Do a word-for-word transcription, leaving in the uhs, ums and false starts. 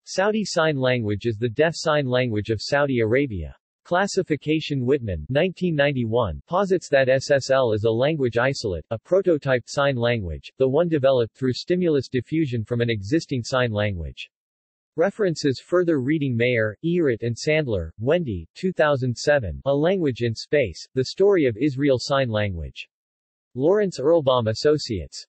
Saudi Sign Language is the deaf sign language of Saudi Arabia. Classification Whitman, nineteen ninety-one, posits that S S L is a language isolate, a prototyped sign language, the one developed through stimulus diffusion from an existing sign language. References Further reading Mayer, Ehret and Sandler, Wendy, two thousand seven, A Language in Space, The Story of Israel Sign Language. Lawrence Erlbaum Associates.